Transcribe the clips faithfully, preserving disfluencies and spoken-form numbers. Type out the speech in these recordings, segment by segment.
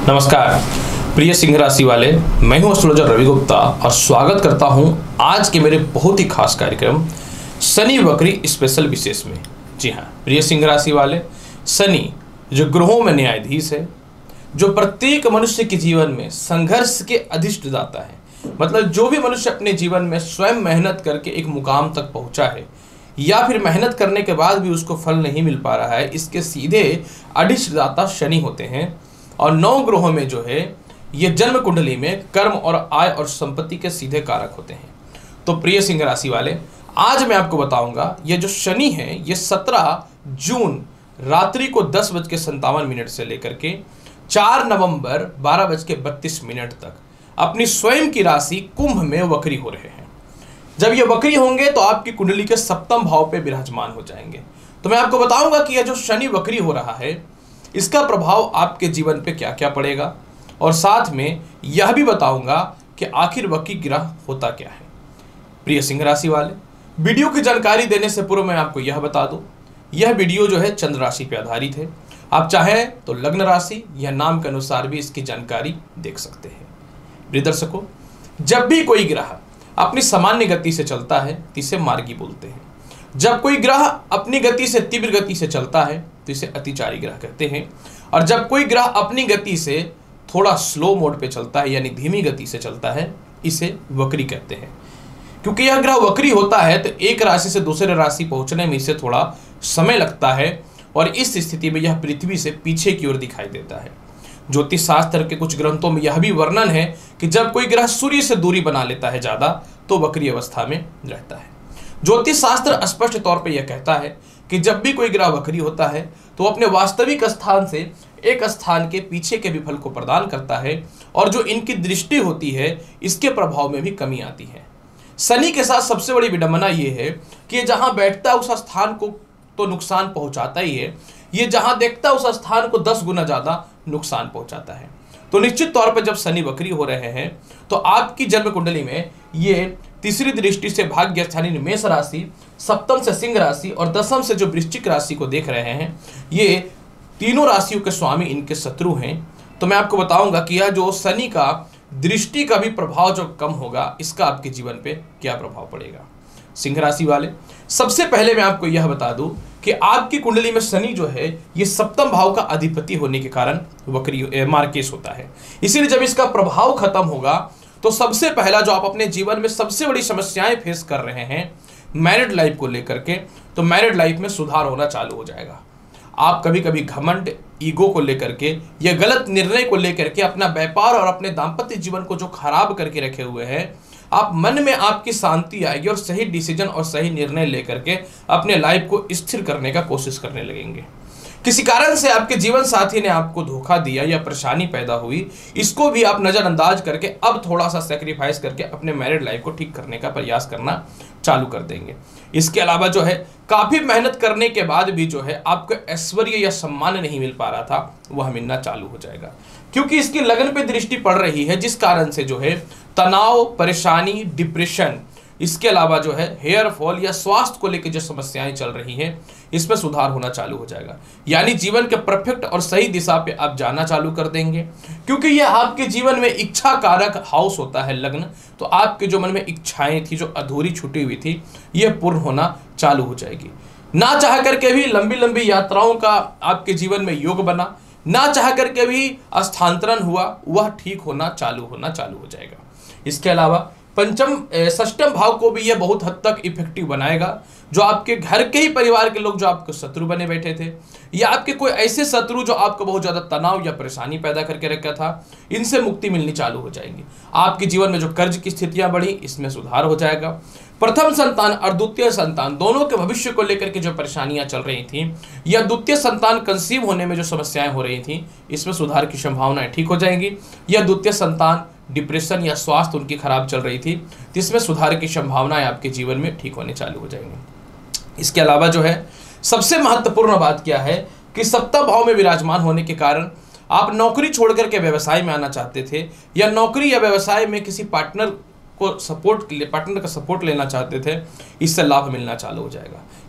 नमस्कार प्रिय सिंह राशि वाले, मैं हूं एस्ट्रोलॉजर रवि गुप्ता और स्वागत करता हूं आज के मेरे बहुत ही खास कार्यक्रम शनि वक्री स्पेशल विशेष में। जी हां प्रिय सिंह राशि वाले, शनि जो ग्रहों में न्यायाधीश है, जो प्रत्येक मनुष्य के जीवन में संघर्ष के अधिष्ठाता है, मतलब जो भी मनुष्य अपने जीवन में स्वयं मेहनत करके एक मुकाम तक पहुंचा है या फिर मेहनत करने के बाद भी उसको फल नहीं मिल पा रहा है, इसके सीधे अधिष्ठाता शनि होते हैं। और नौ ग्रहों में जो है ये जन्म कुंडली में कर्म और आय और संपत्ति के सीधे कारक होते हैं। तो प्रिय सिंह राशि वाले, आज मैं आपको बताऊंगा ये जो शनि है ये सत्रह जून रात्रि को दस बज के संतावन मिनट से लेकर के चार नवंबर बारह बज के बत्तीस मिनट तक अपनी स्वयं की राशि कुंभ में वक्री हो रहे हैं। जब ये वक्री होंगे तो आपकी कुंडली के सप्तम भाव पे विराजमान हो जाएंगे। तो मैं आपको बताऊंगा कि यह जो शनि वक्री हो रहा है इसका प्रभाव आपके जीवन पे क्या क्या पड़ेगा, और साथ में यह भी बताऊंगा कि आखिर वक्री ग्रह होता क्या है। प्रिय सिंह राशि वाले, वीडियो की जानकारी देने से पूर्व मैं आपको यह बता दूं, यह वीडियो जो है चंद्र राशि पर आधारित है। आप चाहें तो लग्न राशि या नाम के अनुसार भी इसकी जानकारी देख सकते हैं। प्रिय दर्शकों, जब भी कोई ग्रह अपनी सामान्य गति से चलता है तो इसे मार्गी बोलते हैं। जब कोई ग्रह अपनी गति से तीव्र गति से चलता है तो इसे अतिचारी ग्रह कहते हैं, और जब कोई ग्रह अपनी गति से थोड़ा स्लो मोड पे चलता है यानी धीमी गति से चलता है इसे वक्री कहते हैं। क्योंकि यह ग्रह वक्री होता है तो एक राशि से दूसरे राशि पहुंचने में इसे थोड़ा समय लगता है, और इस स्थिति में यह पृथ्वी से पीछे की ओर दिखाई देता है। ज्योतिष शास्त्र के कुछ ग्रंथों में यह भी वर्णन है कि जब कोई ग्रह सूर्य से दूरी बना लेता है ज्यादा तो वक्री अवस्था में रहता है। ज्योतिष शास्त्र स्पष्ट तौर पे यह कहता है कि जब भी कोई ग्रह वक्री होता है तो अपने वास्तविक स्थान से एक स्थान के पीछे के विफल को प्रदान करता है, और जो इनकी दृष्टि होती है इसके प्रभाव में भी कमी आती है। शनि के साथ सबसे बड़ी विडंबना यह है कि ये जहां बैठता है उस स्थान को तो नुकसान पहुंचाता ही है, ये जहां देखता है उस स्थान को दस गुना ज्यादा नुकसान पहुंचाता है। तो निश्चित तौर पर जब शनि वक्री हो रहे हैं तो आपकी जन्म कुंडली में ये तीसरी दृष्टि से भाग्य स्थानी मेष राशि, सप्तम से सिंह राशि और दसम से जो वृश्चिक राशि को देख रहे हैं, ये तीनों राशियों के स्वामी इनके शत्रु हैं। तो मैं आपको बताऊंगा कि यह जो शनि का दृष्टि का भी प्रभाव जो कम होगा इसका आपके जीवन पे क्या प्रभाव पड़ेगा। सिंह राशि वाले, सबसे पहले मैं आपको यह बता दूं कि आपकी कुंडली में शनि जो है ये सप्तम भाव का अधिपति होने के कारण वक्री मार्केश होता है। इसीलिए जब इसका प्रभाव खत्म होगा तो सबसे पहला जो आप अपने जीवन में सबसे बड़ी समस्याएं फेस कर रहे हैं मैरिड लाइफ को लेकर के, तो मैरिड लाइफ में सुधार होना चालू हो जाएगा। आप कभी कभी घमंड, ईगो को लेकर के या गलत निर्णय को लेकर के अपना व्यापार और अपने दाम्पत्य जीवन को जो खराब करके रखे हुए हैं, आप मन में आपकी शांति आएगी और सही डिसीजन और सही निर्णय लेकर के अपने लाइफ को स्थिर करने का कोशिश करने लगेंगे। किसी कारण से आपके जीवन साथी ने आपको धोखा दिया या परेशानी पैदा हुई, इसको भी आप नजरअंदाज करके अब थोड़ा सा सेक्रीफाइस करके अपने मैरिड लाइफ को ठीक करने का प्रयास करना चालू कर देंगे। इसके अलावा जो है काफी मेहनत करने के बाद भी जो है आपको ऐश्वर्य या सम्मान नहीं मिल पा रहा था वह मिलना चालू हो जाएगा, क्योंकि इसकी लगन पे दृष्टि पड़ रही है, जिस कारण से जो है तनाव, परेशानी, डिप्रेशन, इसके अलावा जो है हेयर फॉल या स्वास्थ्य को लेकर जो समस्याएं चल रही हैं इसमें सुधार होना चालू हो जाएगा। यानी जीवन के परफेक्ट और सही दिशा पे आप जाना चालू कर देंगे, क्योंकि यह आपके जीवन में इच्छा कारक हाउस होता है लग्न। तो आपके जो मन में इच्छाएं थी जो अधूरी छूटी हुई थी यह पूर्ण होना चालू हो जाएगी। ना चाह करके भी लंबी लंबी यात्राओं का आपके जीवन में योग बना, ना चाह करके भी स्थानांतरण हुआ, वह ठीक होना चालू होना चालू हो जाएगा। इसके अलावा पंचम षष्टम भाव को भी यह बहुत हद तक इफेक्टिव बनाएगा। जो आपके घर के ही परिवार के लोग जो आपके शत्रु बने बैठे थे, या आपके कोई ऐसे शत्रु जो आपको बहुत ज्यादा तनाव या परेशानी पैदा करके रखा था, इनसे मुक्ति मिलनी चालू हो जाएगी। आपके जीवन में जो कर्ज की स्थितियां बढ़ी इसमें सुधार हो जाएगा। प्रथम संतान और द्वितीय संतान दोनों के भविष्य को लेकर के जो परेशानियां चल रही थी, या द्वितीय संतान कंसीव होने में जो समस्याएं हो रही थी, इसमें सुधार की संभावनाएं ठीक हो जाएंगी। या द्वितीय संतान डिप्रेशन या स्वास्थ्य उनकी खराब चल रही थी, जिसमें सुधार की संभावनाएं आपके जीवन में ठीक होने चालू हो जाएंगी। इसके अलावा जो है सबसे महत्वपूर्ण बात क्या है कि सप्तम भाव में विराजमान होने के कारण आप नौकरी छोड़ करके व्यवसाय में आना चाहते थे, या नौकरी या व्यवसाय में किसी पार्टनर को सपोर्ट पार्टनर का सपोर्ट लेना चाहते थे, इससे लाभ मिलना चालू हो जाएगा।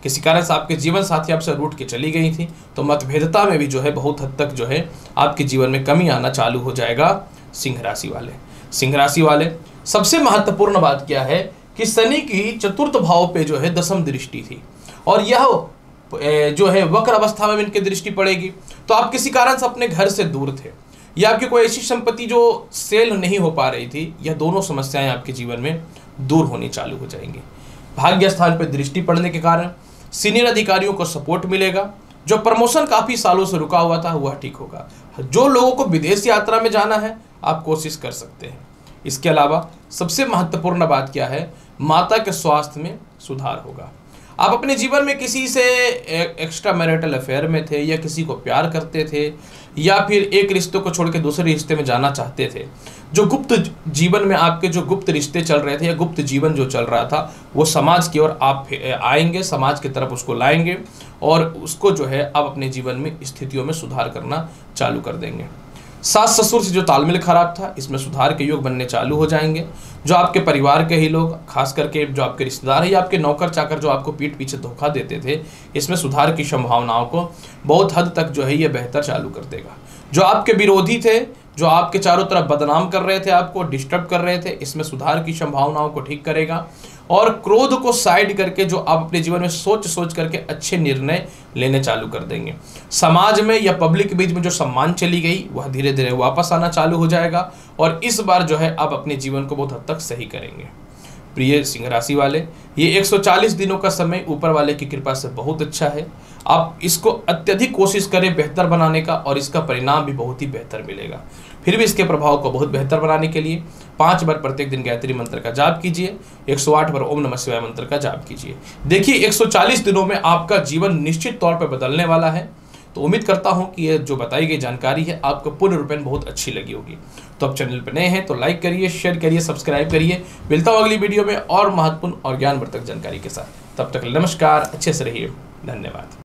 किसी कारण से आपके जीवन साथी आपसे रूठ के चली गई थी, तो मतभेदता में भी जो है बहुत हद तक जो है आपके जीवन में कमी आना चालू हो जाएगा। सिंह राशि वाले सिंह राशि वाले सबसे महत्वपूर्ण बात क्या है कि शनि की चतुर्थ भाव पे जो है दसम दृष्टि थी, और यह जो है वक्र अवस्था में इनकी दृष्टि पड़ेगी। तो आप किसी कारण से अपने घर से दूर थे, या आपकी कोई ऐसी संपत्ति जो सेल नहीं हो पा रही थी, यह दोनों समस्याएं आपके जीवन में दूर होनी चालू हो जाएंगी। भाग्य स्थान पर दृष्टि पड़ने के कारण सीनियर अधिकारियों को सपोर्ट मिलेगा। जो प्रमोशन काफी सालों से रुका हुआ था वह ठीक होगा। जो लोगों को विदेश यात्रा में जाना है आप कोशिश कर सकते हैं। इसके अलावा सबसे महत्वपूर्ण बात क्या है, माता के स्वास्थ्य में सुधार होगा। आप अपने जीवन में किसी से एक्स्ट्रा मैरिटल अफेयर में थे, या किसी को प्यार करते थे, या फिर एक रिश्ते को छोड़ के दूसरे रिश्ते में जाना चाहते थे। जो गुप्त जीवन में आपके जो गुप्त रिश्ते चल रहे थे या गुप्त जीवन जो चल रहा था, वो समाज की ओर आप आएंगे, समाज की तरफ उसको लाएंगे, और उसको जो है आप अपने जीवन में स्थितियों में सुधार करना चालू कर देंगे। सास ससुर से जो तालमेल खराब था, इसमें सुधार के योग बनने चालू हो जाएंगे। जो आपके परिवार के ही लोग, खास करके जो आपके रिश्तेदार है या आपके नौकर चाकर जो आपको पीठ पीछे धोखा देते थे, इसमें सुधार की संभावनाओं को बहुत हद तक जो है ये बेहतर चालू कर देगा। जो आपके विरोधी थे, जो आपके चारों तरफ बदनाम कर रहे थे, आपको डिस्टर्ब कर रहे थे, इसमें सुधार की संभावनाओं को ठीक करेगा। और क्रोध को साइड करके जो आप अपने जीवन में सोच सोच करके अच्छे निर्णय लेने चालू कर देंगे। समाज में या पब्लिक के बीच में जो सम्मान चली गई वह धीरे धीरे वापस आना चालू हो जाएगा, और इस बार जो है आप अपने जीवन को बहुत हद तक सही करेंगे। प्रिय सिंह राशि वाले, ये एक सौ चालीस दिनों का समय ऊपर वाले की कृपा से बहुत अच्छा है। आप इसको अत्यधिक कोशिश करें बेहतर बनाने का, और इसका परिणाम भी बहुत ही बेहतर मिलेगा। फिर भी इसके प्रभाव को बहुत बेहतर बनाने के लिए पांच बार प्रत्येक दिन गायत्री मंत्र का जाप कीजिए, एक सौ आठ बार ओम नमः शिवाय मंत्र का जाप कीजिए। देखिए एक सौ चालीस दिनों में आपका जीवन निश्चित तौर पर बदलने वाला है। तो उम्मीद करता हूं कि ये जो बताई गई जानकारी है आपको पूर्ण रूपेण बहुत अच्छी लगी होगी। तो आप चैनल पर नए हैं तो लाइक करिए, शेयर करिए, सब्सक्राइब करिए। मिलता हूं अगली वीडियो में और महत्वपूर्ण और ज्ञानवर्धक जानकारी के साथ। तब तक नमस्कार, अच्छे से रहिए, धन्यवाद।